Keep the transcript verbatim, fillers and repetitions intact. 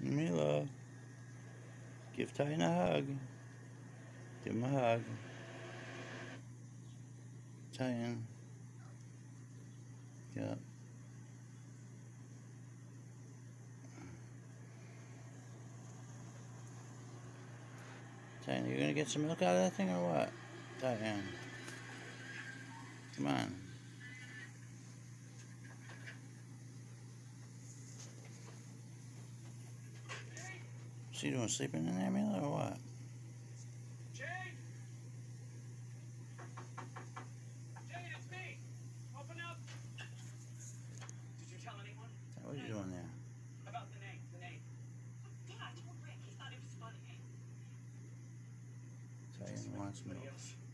Mila, give Titan a hug. Give him a hug. Titan. Yeah. Titan, you gonna get some milk out of that thing or what? Titan. Come on. What's he doing, sleeping in there, Mila, or what? Jade! Jade, it's me! Open up! Did you tell anyone? What are you doing there? About the name, the name. Yeah, I told Rick. He thought it was funny. Titan wants milk. Else?